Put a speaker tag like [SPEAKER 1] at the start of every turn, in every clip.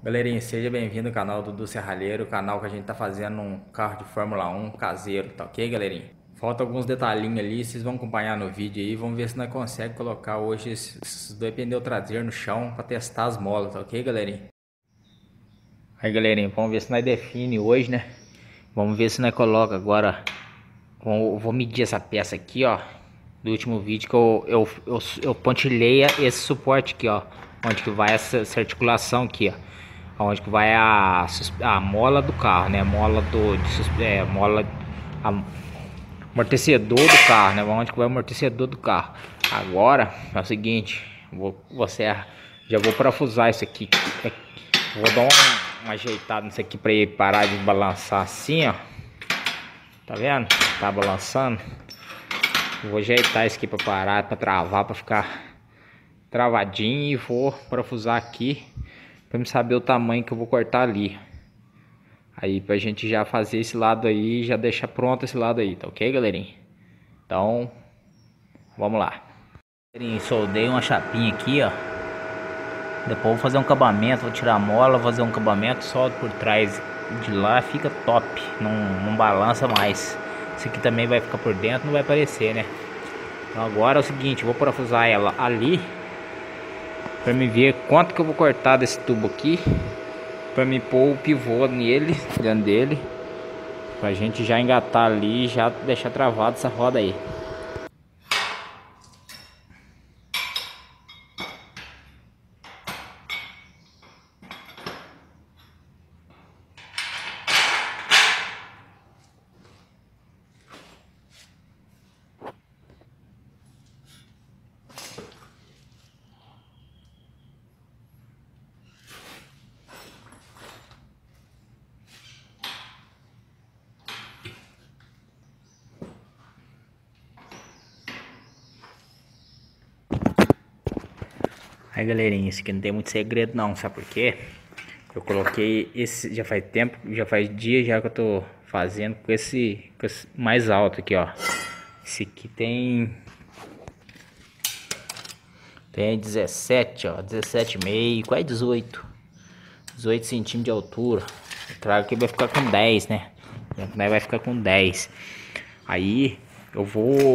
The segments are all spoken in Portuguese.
[SPEAKER 1] Galerinha, seja bem-vindo ao canal do Serralheiro, o canal que a gente tá fazendo um carro de Fórmula 1 caseiro, tá ok, galerinha? Falta alguns detalhinhos ali, vocês vão acompanhar no vídeo aí, vamos ver se nós conseguimos colocar hoje esses dois pneus traseiros no chão para testar as molas, tá ok, galerinha? Aí, galerinha, vamos ver se nós define hoje, né? Vamos ver se nós coloca agora, vou medir essa peça aqui, ó, do último vídeo que eu pontilhei esse suporte aqui, ó, onde que vai essa articulação aqui, ó. Onde que vai a mola do carro, né? Amortecedor do carro, né? Onde que vai o amortecedor do carro. Agora é o seguinte, já vou parafusar isso aqui. Vou dar uma ajeitada nisso aqui para ele parar de balançar assim, ó. Tá vendo? Tá balançando. Vou ajeitar isso aqui para parar, para travar, para ficar travadinho, e vou parafusar aqui para me saber o tamanho que eu vou cortar ali. Aí pra gente já fazer esse lado aí, já deixar pronto esse lado aí, tá ok, galerinha? Então, vamos lá. Soldei uma chapinha aqui, ó. Depois vou fazer um acabamento, vou tirar a mola, fazer um acabamento, solto por trás de lá, fica top, não balança mais. Isso aqui também vai ficar por dentro, não vai aparecer, né? Então agora é o seguinte, vou parafusar ela ali, pra me ver quanto que eu vou cortar desse tubo aqui, pra me pôr o pivô nele, dentro dele, pra gente já engatar ali e já deixar travado essa roda aí. Aí, galerinha, isso aqui não tem muito segredo não, sabe por quê? Eu coloquei esse, já faz tempo, já faz dias já que eu tô fazendo com esse mais alto aqui, ó. Esse aqui tem 17, ó, 17,5, quase 18 centímetros de altura. Claro que vai ficar com 10, né? Vai ficar com 10. Aí eu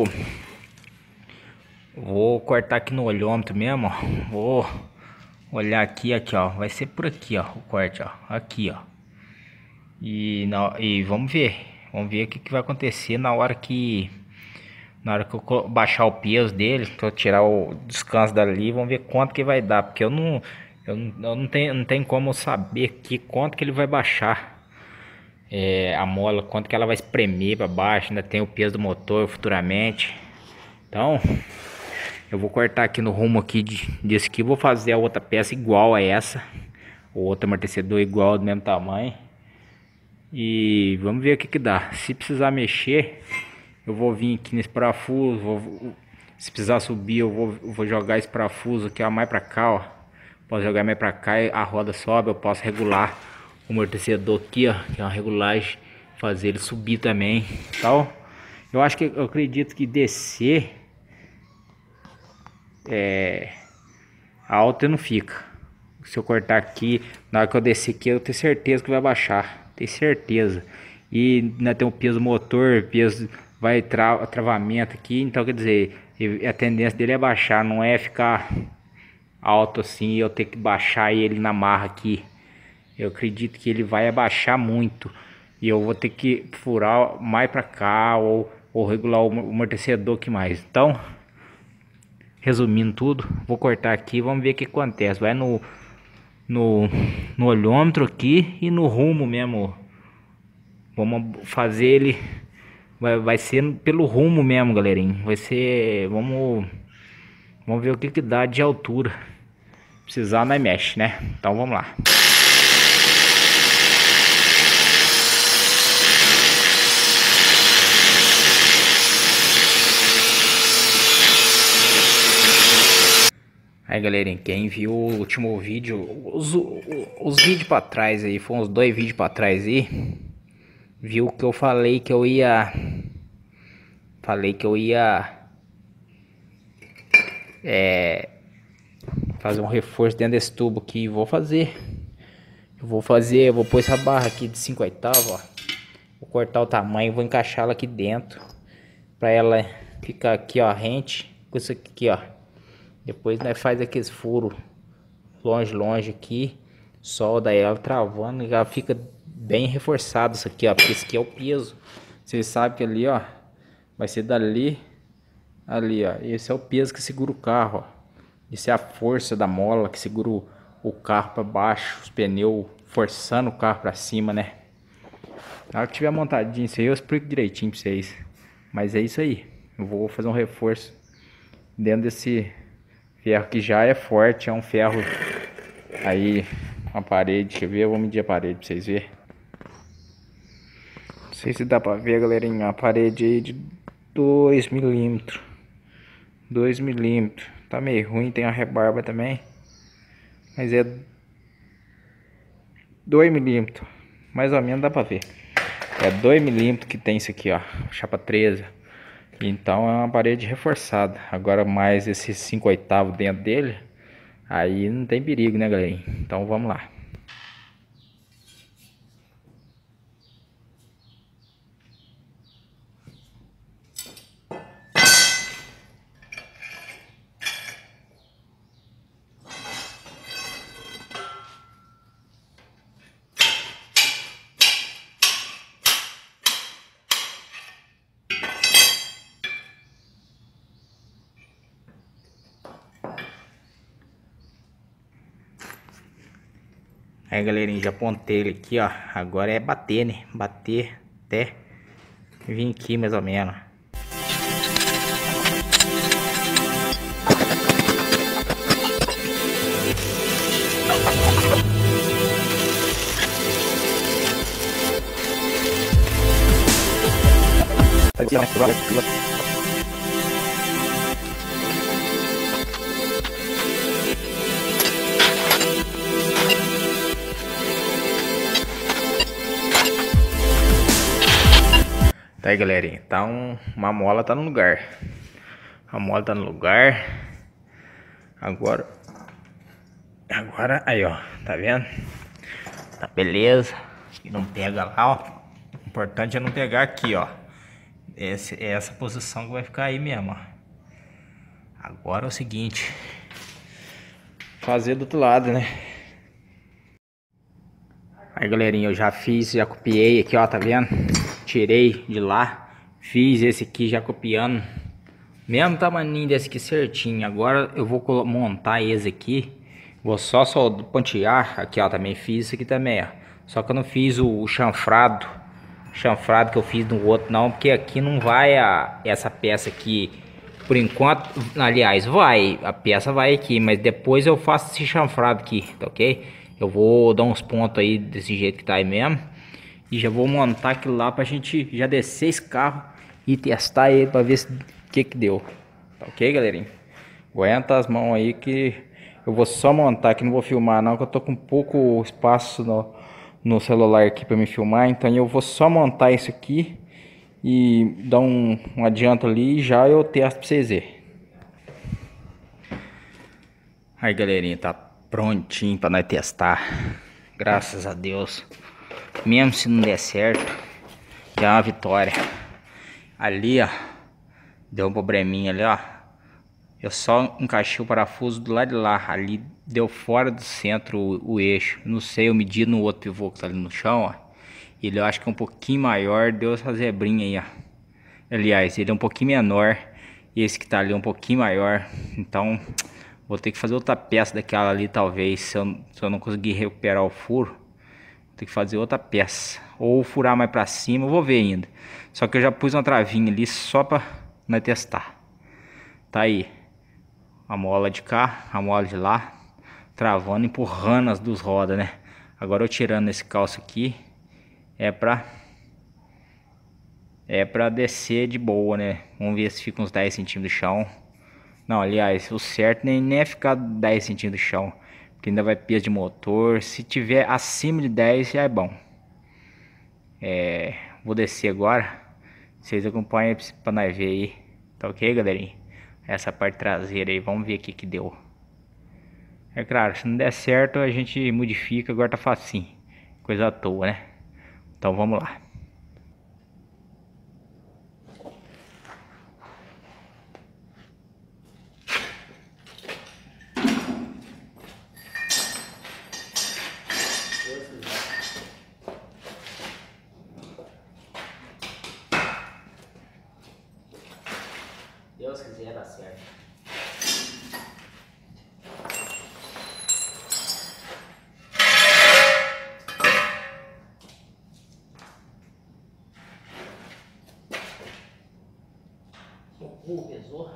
[SPEAKER 1] vou cortar aqui no olhômetro mesmo, ó. Vou olhar aqui, ó. Vai ser por aqui, ó, o corte, ó. Aqui, ó. E vamos ver. Vamos ver o que vai acontecer na hora que eu baixar o peso dele, que eu tirar o descanso dali, vamos ver quanto que vai dar, porque eu não tenho como saber aqui quanto que ele vai baixar. A mola, quanto que ela vai espremer para baixo, ainda tem o peso do motor futuramente. Então, eu vou cortar aqui no rumo aqui desse aqui, vou fazer a outra peça igual a essa, o outro amortecedor igual, do mesmo tamanho. E vamos ver o que dá. Se precisar mexer, eu vou vir aqui nesse parafuso, se precisar subir, eu vou jogar esse parafuso aqui, ó, mais pra cá, ó. Posso jogar mais pra cá e a roda sobe, eu posso regular o amortecedor aqui, ó, que é uma regulagem, fazer ele subir também. Então, eu acredito que descer alto não fica. Se eu cortar aqui, na hora que eu descer aqui, eu tenho certeza que vai baixar. Tenho certeza. E ainda tem o peso motor, peso vai travamento aqui. Então, quer dizer, a tendência dele é baixar, não é ficar alto assim e eu ter que baixar ele na marra aqui. Eu acredito que ele vai abaixar muito. E eu vou ter que furar mais pra cá ou regular o amortecedor aqui mais. Então, resumindo tudo, vou cortar aqui, vamos ver o que acontece. Vai no olhômetro aqui e no rumo mesmo. Vamos fazer ele, vai ser pelo rumo mesmo, galerinha. Vai ser, vamos ver o que dá de altura. Precisar nós mexe, né? Então vamos lá. Aí, galerinha, quem viu o último vídeo, os vídeos pra trás aí, foram uns 2 vídeos pra trás aí, viu que eu falei que eu ia fazer um reforço dentro desse tubo aqui. Vou fazer. Eu vou pôr essa barra aqui de 5/8, ó. Vou cortar o tamanho, vou encaixá-la aqui dentro, pra ela ficar aqui, ó, rente com isso aqui, ó. Depois nós faz aqueles furos longe aqui, solda ela travando e ela fica bem reforçado isso aqui, ó, porque isso aqui é o peso. Vocês sabem que ali, ó, vai ser dali ali, ó. Esse é o peso que segura o carro, ó. Isso é a força da mola que segura o carro para baixo, os pneus forçando o carro para cima, né? Na hora que tiver montadinho isso aí, eu explico direitinho pra vocês. Mas é isso aí. Eu vou fazer um reforço dentro desse ferro que já é forte. É um ferro aí, uma parede. Deixa eu ver, eu vou medir a parede pra vocês verem. Não sei se dá pra ver, galerinha. Uma parede aí de 2 milímetros. 2 milímetros. Tá meio ruim, tem a rebarba também. Mas é 2 milímetros. Mais ou menos dá pra ver. É 2 milímetros que tem isso aqui, ó. Chapa 13. Então é uma parede reforçada. Agora mais esses 5/8 dentro dele. Aí não tem perigo, né, galera? Então vamos lá. Aí, galerinha, já apontei ele aqui, ó. Agora é bater, né? Bater até vir aqui mais ou menos. Tá aí, galerinha, então uma mola tá no lugar. A mola tá no lugar. Agora aí, ó, tá vendo? Tá beleza. E não pega lá, ó. O importante é não pegar aqui, ó. Essa posição que vai ficar aí mesmo, ó. Agora é o seguinte, fazer do outro lado, né? Aí, galerinha, eu já copiei aqui, ó, tá vendo? Tirei de lá, fiz esse aqui já copiando, mesmo tamanho desse aqui certinho. Agora eu vou montar esse aqui, vou só pontear aqui, ó, também fiz isso aqui também, ó. Só que eu não fiz o chanfrado que eu fiz no outro não, porque aqui não vai essa peça aqui, por enquanto. Aliás, a peça vai aqui, mas depois eu faço esse chanfrado aqui, tá ok? Eu vou dar uns pontos aí desse jeito que tá aí mesmo. E já vou montar aquilo lá pra gente já descer esse carro e testar ele pra ver o que deu. Tá ok, galerinha? Aguenta as mãos aí que eu vou só montar aqui, não vou filmar não, que eu tô com pouco espaço no celular aqui pra me filmar. Então eu vou só montar isso aqui e dar um adianto ali e já eu testo pra vocês verem. Aí, galerinha, tá prontinho pra nós testar. Graças a Deus. Mesmo se não der certo, já é uma vitória. Ali, ó, deu um probleminha ali, ó. Eu só encaixei o parafuso do lado de lá. Ali deu fora do centro o eixo. Não sei, eu medi no outro pivô que tá ali no chão, ó. Ele eu acho que é um pouquinho maior, deu essa zebrinha aí, ó. Aliás, ele é um pouquinho menor. E esse que tá ali é um pouquinho maior. Então, vou ter que fazer outra peça daquela ali, talvez. Se eu não conseguir recuperar o furo, tem que fazer outra peça, ou furar mais pra cima, eu vou ver ainda. Só que eu já pus uma travinha ali só pra nós testar. Tá aí a mola de cá, a mola de lá, travando, empurrando as duas rodas, né? Agora eu tirando esse calço aqui, é pra descer de boa, né? Vamos ver se fica uns 10 centímetros do chão. Não, aliás, o certo nem é ficar 10 centímetros do chão, porque ainda vai peso de motor. Se tiver acima de 10 já é bom. Vou descer agora. Vocês acompanham pra nós ver aí. Tá ok, galerinha? Essa parte traseira aí, vamos ver o que deu. É claro, se não der certo a gente modifica, agora tá facinho. Coisa à toa, né? Então vamos lá. Deus quiser dar certo. O cu pesou.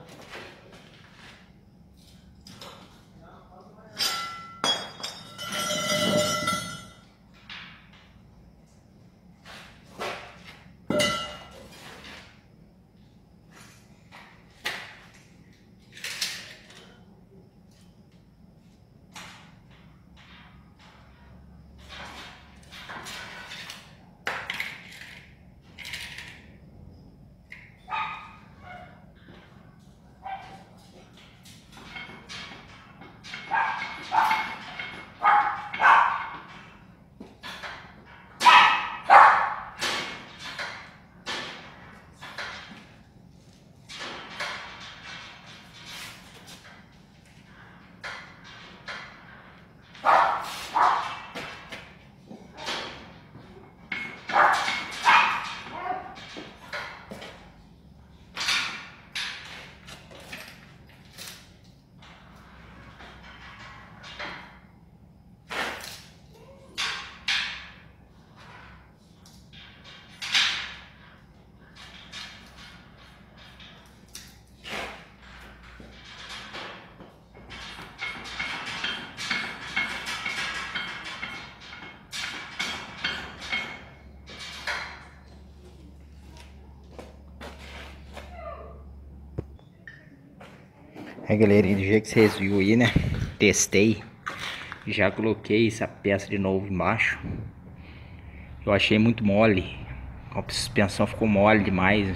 [SPEAKER 1] Aí galerinha, do jeito que vocês viram aí, né? Testei. Já coloquei essa peça de novo embaixo. Eu achei muito mole. A suspensão ficou mole demais.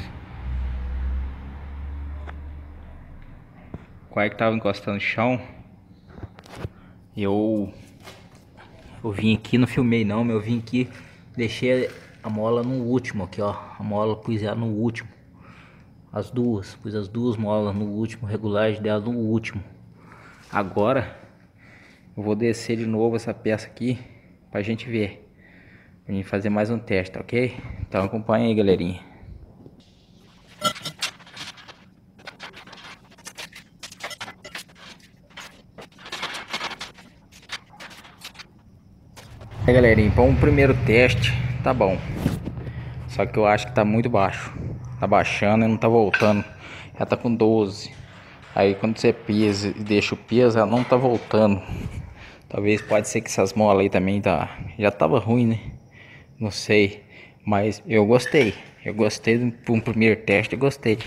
[SPEAKER 1] Quase que tava encostando no chão. Eu vim aqui, não filmei não, mas eu vim aqui, deixei a mola no último aqui, ó. A mola pus ela no último. Pus as duas molas no último, regulagem dela no último. Agora eu vou descer de novo essa peça aqui pra gente ver. Pra gente fazer mais um teste, ok? Então acompanha aí, galerinha. Aí galerinha, para um primeiro teste tá bom. Só que eu acho que tá muito baixo. Tá baixando e não tá voltando. Ela tá com 12. Aí quando você pisa e deixa o peso, ela não tá voltando. Talvez pode ser que essas molas aí também já tava ruim, né? Não sei. Mas eu gostei. Eu gostei para um primeiro teste, eu gostei.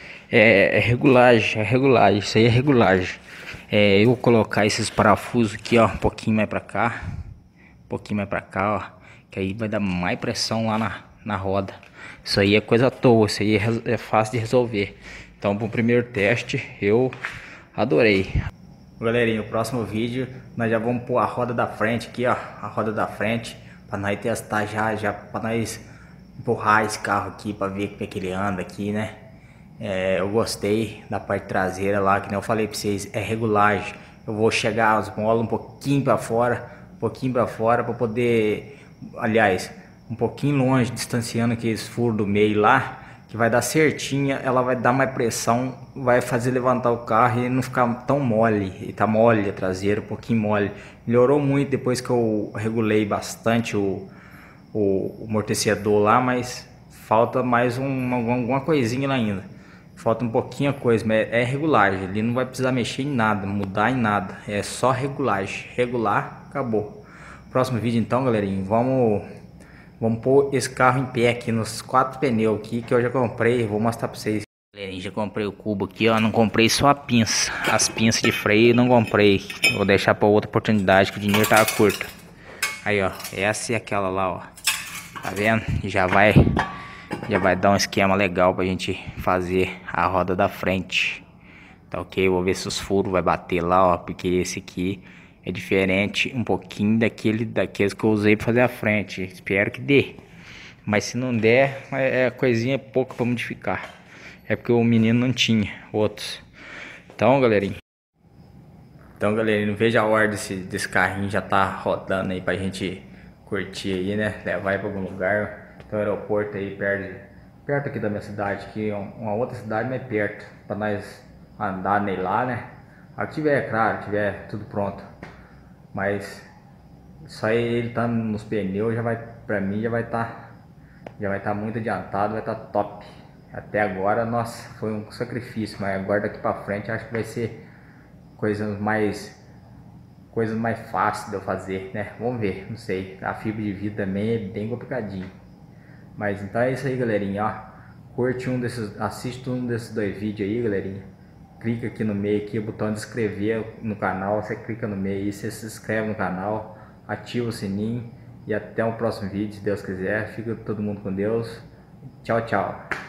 [SPEAKER 1] É regulagem, isso aí é regulagem. Eu vou colocar esses parafusos aqui, ó, um pouquinho mais pra cá. Um pouquinho mais pra cá, ó. Que aí vai dar mais pressão lá na roda. Isso aí é coisa à toa, isso aí é fácil de resolver. Então, para o primeiro teste, eu adorei. Galerinha, o próximo vídeo nós já vamos pôr a roda da frente aqui, ó. A roda da frente, para nós testar já para nós empurrar esse carro aqui, para ver como é que ele anda aqui, né? Eu gostei da parte traseira lá, que nem eu falei para vocês, é regulagem. Eu vou chegar as molas um pouquinho para fora, para poder, aliás, um pouquinho longe, distanciando aqueles furos do meio lá, que vai dar certinha, ela vai dar mais pressão, vai fazer levantar o carro e não ficar tão mole. E tá mole a traseira, um pouquinho mole. Melhorou muito depois que eu regulei bastante o amortecedor lá, mas falta mais alguma coisinha lá ainda. Falta um pouquinho a coisa, mas é regulagem. Ele não vai precisar mexer em nada, mudar em nada. É só regulagem. Regular, acabou. Próximo vídeo então, galerinha, vamos pôr esse carro em pé aqui nos 4 pneus aqui que eu já comprei. Vou mostrar pra vocês. Galerinha, já comprei o cubo aqui, ó. Não comprei só a pinça. As pinças de freio não comprei. Vou deixar pra outra oportunidade, que o dinheiro tava curto. Aí, ó. Essa e aquela lá, ó. Tá vendo? Já vai dar um esquema legal pra gente fazer a roda da frente. Tá ok? Vou ver se os furos vai bater lá, ó. Porque esse aqui é diferente um pouquinho daqueles que eu usei para fazer a frente. Espero que dê. Mas se não der, é coisinha pouca para modificar. É porque o menino não tinha outros. Então, galerinha. Não veja a hora desse carrinho já tá rodando aí pra gente curtir aí, né? Levar pra algum lugar. Tem um aeroporto aí perto aqui da minha cidade, que é uma outra cidade, mas perto. Pra nós andar nele lá, né? A tiver, claro, tiver tudo pronto. Mas só ele tá nos pneus já vai, pra mim já vai tá muito adiantado, vai tá top. Até agora, nossa, foi um sacrifício, mas agora daqui pra frente acho que vai ser coisas mais fáceis de eu fazer, né? Vamos ver, não sei. A fibra de vidro também é bem complicadinho. Mas então é isso aí, galerinha, ó. Curte assiste um desses dois vídeos aí, galerinha. Clica aqui no meio aqui, o botão de inscrever no canal, você clica no meio aí, você se inscreve no canal, ativa o sininho e até o próximo vídeo, se Deus quiser. Fica todo mundo com Deus. Tchau, tchau.